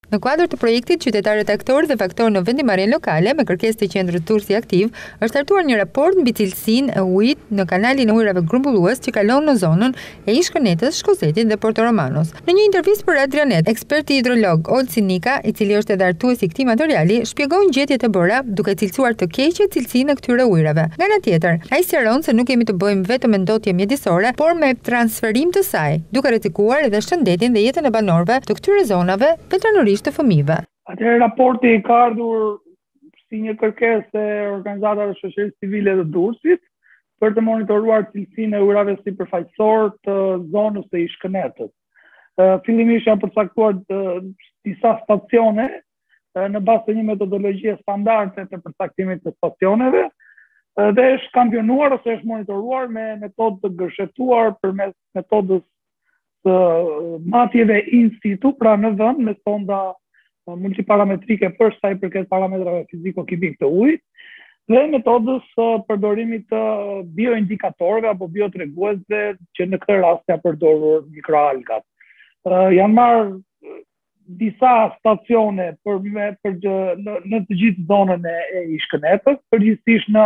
Në kuadër të projektit, qytetarët aktorë dhe faktorë në vendimarrjen lokale me kërkesë të qendrës Durrësi Aktiv, është hartuar një raport mbi cilësinë e ujit në kanalin e ujrave grumbullues që kalon në zonën e Ish-Kënetës, Shkosetit dhe Porto Romanos. Në një intervistë për Adrianet, eksperti hidrolog Olsi Nika, i cili është edhe hartuesi i këtij materiali, shpjegon gjetjet e bëra duke cilësuar të keqe cilësinë e këtyre ujrave. Nga ana tjetër, ai sqaron se nuk kemi të bëjmë vetëm me ndotje mjedisore, por me transferim të saj, duke rrezikuar edhe shëndetin dhe jetën e banorëve të këtyre zonave, veçanërisht të fëmijëve. Atëherë raporti ka ardhur si një kërkesë e organizatave të shoqërisë civile të Durrësit për të monitoruar cilësinë e ujrave sipërfaqësor të zonës së Ish-Kënetës. Fillimisht janë përcaktuar disa stacione në bazë të një metodologjie standarde të përcaktimit të stacioneve dhe është kampionuar ose është monitoruar me metodë të gërshetuar përmes metodës të matjeve in situ, pra në vend me sonda multiparametrike për sa i përket parametrave fiziko-kimik të ujit dhe metodës përdorimit të bioindikatorëve apo biotreguesve që në këtë rast janë përdorur mikroalgat. Janë marrë disa stacione në të gjithë zonën e Ish-Kënetës, përgjithsisht në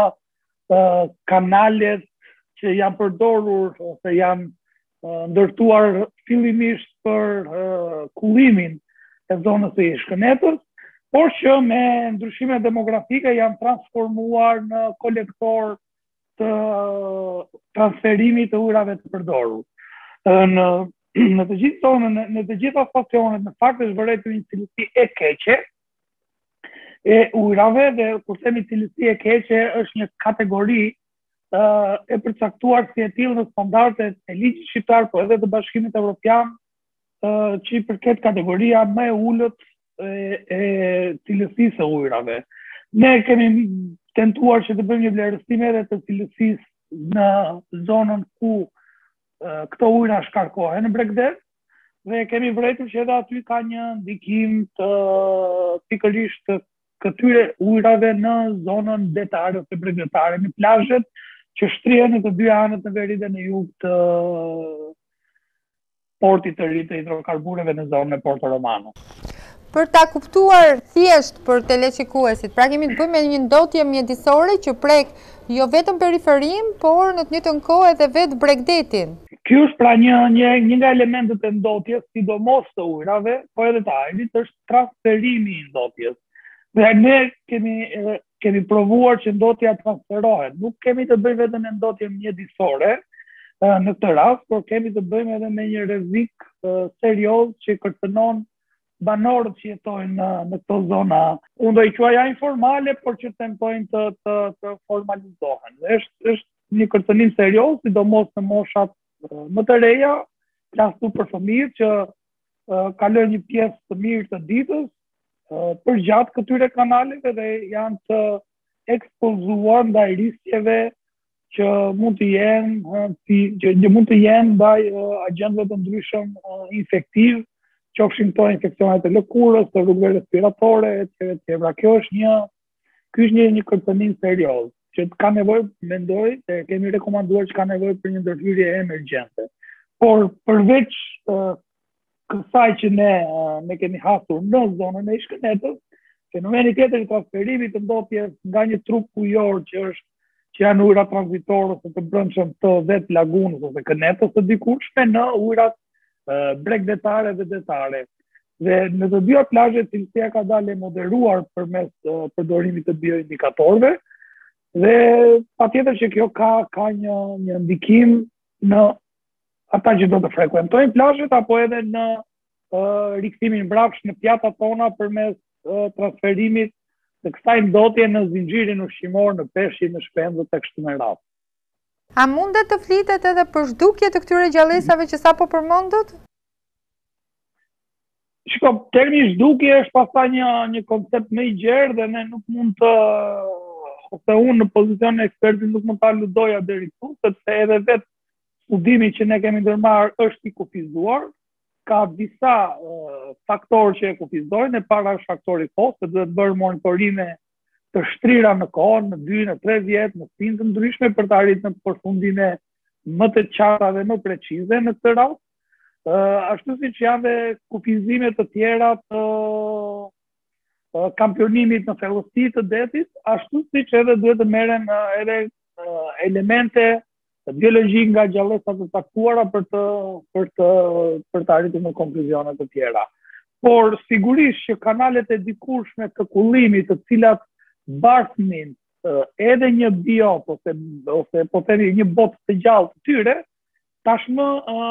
kanalet që janë përdorur ose janë ndërtuar fillimisht për kullimin e zonës së Ish-Kënetës, por që me ndryshime demografike janë transformuar në kolektor të transferimit të ujrave të përdorur. Në të gjithë zonën, në të gjitha stacionet, në fakt është vërejtur një cilësi e keqe e ujrave dhe kur themi cilësi e keqe është një kategori e përcaktuar si e tillë në standardet e ligjit shqiptar, po edhe të Bashkimit Evropian, që i përket kategoria më e ulët e cilësisë së ujrave. Ne kemi tentuar që të bëjmë një vlerësim edhe të cilësisë në zonën ku këto ujra shkarkohen në Bregdet dhe kemi vërejtur që edhe aty ka një ndikim të pikërisht të këtyre ujrave në zonën detare ose bregdetare, në plazhet që shtrihen në të dy anët në veri dhe në jug të portit të ri të hidrokarbureve në zonën e Porto Romanos. Për ta kuptuar thjesht për teleshikuesit, pra kemi të bëjmë me një ndotje mjedisore që prek jo vetëm periferin, por në të njëjtën kohë edhe vetë Bregdetin. Ky është pra një nga elementet e ndotjes, sidomos të ujrave, po edhe të ajrit, është transferimi i ndotjes. Dhe ne kemi provuar që ndotja transferohet. Nuk kemi të bëjmë vetëm me ndotje mjedisore në këtë rast, por kemi të bëjmë edhe me një rrezik serioz që kërcënon banorët që jetojnë në këto zona. Unë do i quaja informale, por që tentojnë të formalizohen. Është një kërcënim serioz, sidomos në moshat më të reja, klasu për fëmijët që kalojnë një pjesë të mirë të ditës për gjatë këtyre kanaleve dhe janë të ekspozuar ndaj riskjeve që mund të jenë ndaj agjentëve të ndryshëm infektiv, qofshin këto infeksionet e lëkurës, të rrugëve respiratore, etj. Kjo është një kërcënim serioz që ka nevojë, mendoj, dhe kemi rekomanduar që ka nevojë për një ndërhyrje emergjente. Por përveç kësaj që ne kemi hasur në zonën e Ish-Kënetës, fenomeni tjetër i transferimit të ndotjes nga një trup ujor që janë ujra tranzitorë ose të brendshëm të vetë lagunës ose Kënetës së dikurshme në ujrat bregdetare dhe detare. Dhe në të dyja plazhet cilësia ka dalë moderuar përmes përdorimit të bioindikatorëve dhe patjetër që kjo ka një ndikim në ata që do të frekuentojnë plazhet apo edhe në rikthimin mbrapsht në pjatat tona përmes transferimit të kësaj ndotje në zinxhirin ushqimor, në peshqi, në shpendët e kështu me radhë. A mundet të flitet edhe për zhdukje të këtyre gjallësave që sapo përmendët? Shiko, termi zhdukje është pastaj një koncept më i gjerë dhe ne nuk mund të, ose unë në pozicionin e ekspertit nuk mund ta ludoja deri këtu, sepse edhe vetë studimi që ne kemi ndërmarrë është i kufizuar, ka disa faktorë që e kufizojnë, e para është faktori kohë, se duhet bërë monitorime të shtrira në kohë, në 2, në 3 vjet, në stinë të ndryshme për të arritur në përfundime më të qarta dhe më precize në këtë rast. ashtu siç janë dhe kufizime të tjera të kampionimit në thellësi të detit, ashtu siç edhe duhet të merren edhe elemente biologjik nga gjallësat të caktuara për të arritur në konkluzione të tjera. Por sigurisht që kanalet e dikurshme të kullimit, të cilat bartnin edhe një biot ose po themi një botë të gjallë të tyre, tashmë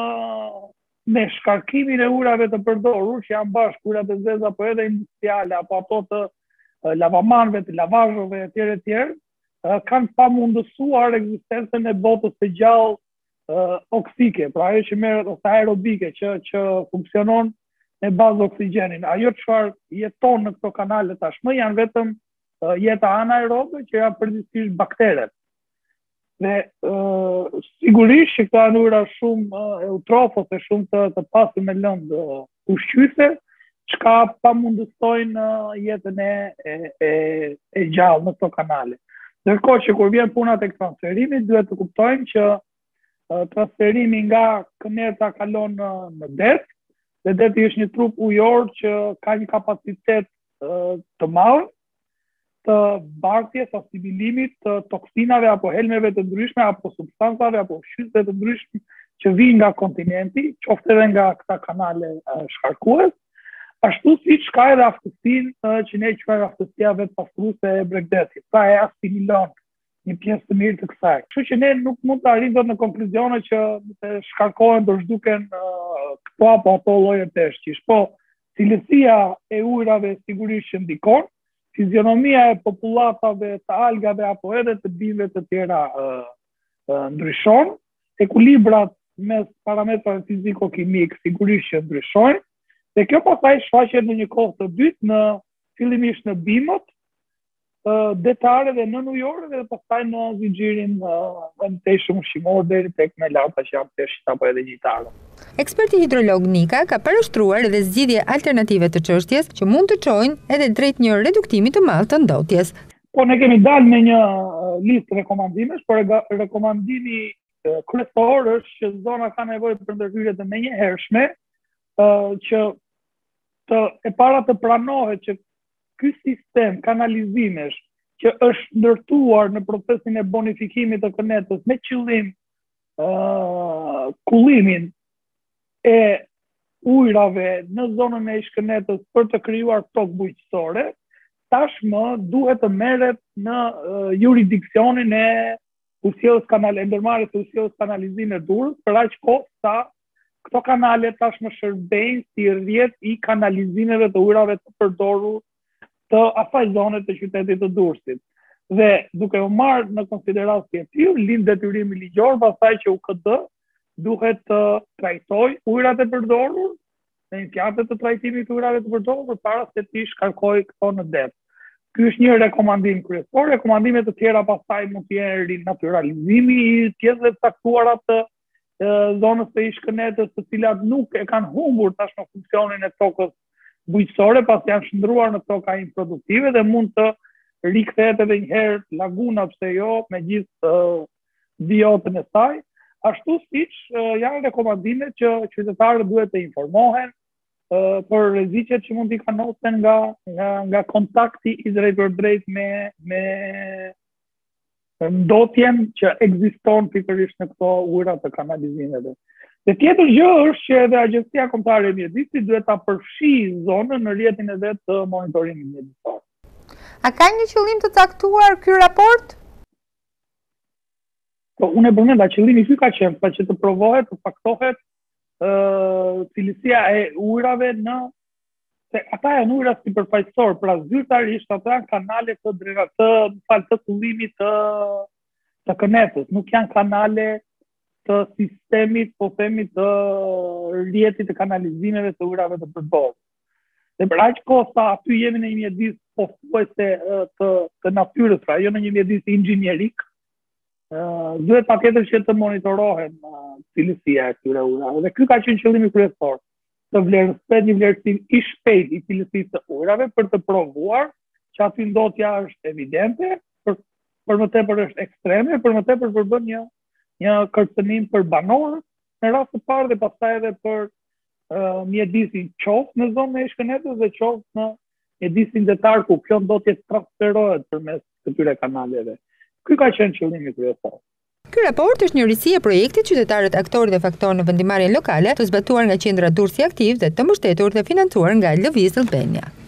me shkarkimin e urave të përdorur, që janë bashkë urat e zeza, po edhe industriale, apo ato të lavamanëve, të lavazheve etj, kanë pamundësuar ekzistencën e botës së gjallë oksike, pra ajo që merret ose aerobike që funksionon me bazë oksigjenin. Ajo çfarë jeton në këto kanale tashmë janë vetëm jeta anaerobe që janë përgjithsisht bakteret. Dhe sigurisht që këto janë ujëra shumë eutrof ose shumë të pasur me lëndë ushqyese, çka pamundësojnë jetën e gjallë në këto kanale. Ndërkohë që kur vjen puna tek transferimi, duhet të kuptojmë që transferimi nga këneta kalon në det, dhe deti është një trup ujor që ka një kapacitet të madh të bartjes, asimilimit të toksinave apo helmeve të ndryshme apo substancave apo ushqyesve të ndryshme që vijnë nga kontinenti, qoftë edhe nga këta kanale shkarkues, ashtu siç ka edhe aftësinë që ne quajmë aftësia vetpastruese e Bregdetit. Pra e asimilon një pjesë të mirë të kësaj. Kështu që ne nuk mund të arrijmë dot në konkluzione që shkarkohen do zhduken këto apo ato lloje peshqish. Po, cilësia e ujrave sigurisht që ndikon, fizionomia e popullatave të algave apo edhe të bimëve të tjera ndryshon, ekuilibrat mes parametrave fiziko-kimik sigurisht që ndryshojnë, dhe kjo pastaj shfaqet në një kohë të dytë fillimisht në bimët, detare dhe nën ujore dhe pastaj në zinxhirin në peshë ushqimor deri tek melata që janë peshqit apo edhe gjitare. Eksperti hidrolog Nika ka parashtruar edhe zgjidhje alternative të çështjes që mund të çojnë edhe drejt një reduktimi të madh të ndotjes. Po ne kemi dalë me një listë rekomandimesh, por rekomandimi kryesor është që zona ka nevojë për ndërhyrje të menjëhershme, që e para të pranohet që ky sistem kanalizimesh që është ndërtuar në procesin e bonifikimit të kënetës me qëllim kullimin e ujrave në zonën e ish-kënetës për të krijuar tokë bujqësore, tashmë duhet të merret në jurisdiksionin e ndërmarrjes së usjellës kanalizime Durrës për aq kohë sa këto kanale tashmë shërbejnë si rrjet i kanalizimeve të ujrave të përdorur të asaj zone të qytetit të Durrësit. Dhe duke u marrë në konsideratë e tillë, lind detyrimi ligjor pastaj që UKD duhet të trajtojë ujrat e përdorur në impiantet të trajtimit të ujrave të përdorur përpara se të shkarkojë këto në det. Ky është një rekomandim kryesor. Rekomandime të tjera pastaj mund të jenë rinaturalizimi i pjesëve të caktuara të zonës të ish-kënetës, të cilat nuk e kanë humbur tashmë funksionin e tokës bujqësore, pas janë shndruar në toka improduktive dhe mund të rikthehet edhe një herë laguna, pse jo, me gjithë biotën e saj. Ashtu siç janë rekomandime që qytetarët duhet të informohen për rreziqet që mund t'i kanosen nga kontakti i drejt për drejt me ndotjen që ekziston pikërisht në këto ujra të kanalizimeve. Dhe tjetër gjë është që edhe Agjencia Kombëtare e Mjedisit duhet ta përfshijë zonën në rrjetin e vet të monitorimit mjedisor. A ka një qëllim të caktuar ky raport? Po unë e përmenda, qëllimi ky ka qenë pa që të provohet, të faktohet cilësia e ujrave se ata janë ujra sipërfaqësor, pra zyrtarisht ata janë kanale të kullimit të kënetës, nuk janë kanale të sistemit, po themi të rrjetit të kanalizimeve të ujrave të përdorur. Dhe për aq kohë sa aty jemi në një mjedis pothuajse të natyrës, pra jo në një mjedis inxhinierik, duhet patjetër që të monitorohen cilësia e këtyre ujrave. Dhe ky ka qenë qëllimi kryesor, të vlerësohet një vlerësim i shpejtë i cilësisë të ujrave për të provuar që aty ndotja është evidente, për më tepër është ekstreme, për më tepër përbën një kërcënim për banorët në rast të parë dhe pastaj edhe për mjedisin qoftë në zonën e Shkënetës dhe qoftë në mjedisin detar ku kjo ndotje transferohet përmes këtyre kanaleve. Ky ka qenë qëllimi kryesor. Ky raport është një risi e projektit Qytetarët, aktorët dhe faktorët në vendimarrjen lokale, të zbatuar nga Qendra Durrësi Aktiv dhe të mbështetur dhe financuar nga Lëviz Albania.